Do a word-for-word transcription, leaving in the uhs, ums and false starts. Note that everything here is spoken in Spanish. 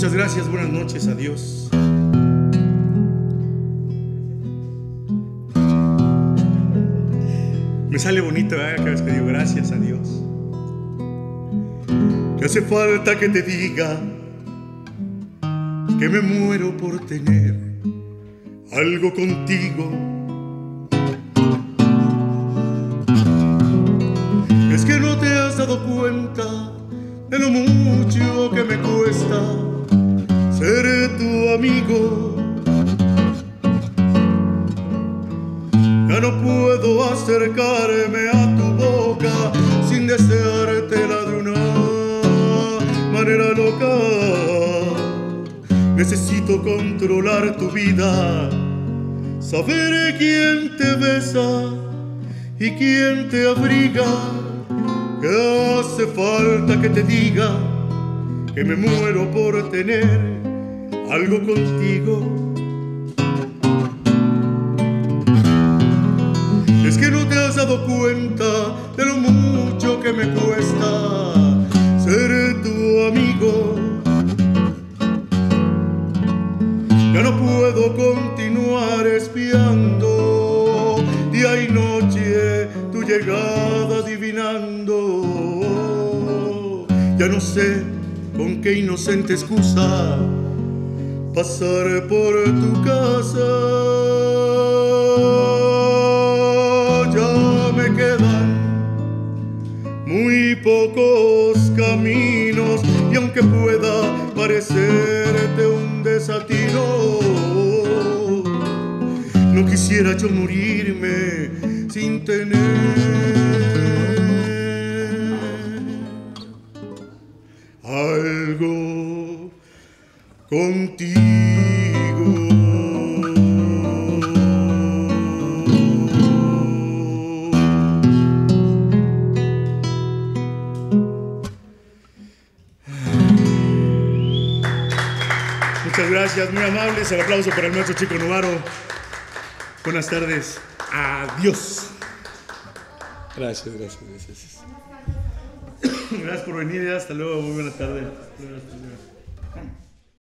Muchas gracias, buenas noches, adiós. Me sale bonito, ¿eh? Cada vez que digo gracias a Dios. Que hace falta que te diga que me muero por tener algo contigo. Es que no te has dado cuenta de lo mucho que me cuesta ser tu amigo. Ya no puedo acercarme a tu boca sin deseártela de una manera loca. Necesito controlar tu vida, saber quién te besa y quién te abriga. Que hace falta que te diga que me muero por tener algo contigo. Es que no te has dado cuenta de lo mucho que me cuesta ser tu amigo. Ya no puedo continuar espiando día y noche tu llegada adivinando. Ya no sé con qué inocente excusa pasar por tu casa. Ya me quedan muy pocos caminos y aunque pueda parecerte un desatino, no quisiera yo morirme sin tener algo contigo. Muchas gracias, muy amables. El aplauso para el maestro Chico Novaro. Buenas tardes. Adiós. Gracias, gracias, gracias. Gracias por venir. Hasta luego. Muy buenas tardes. Hasta luego.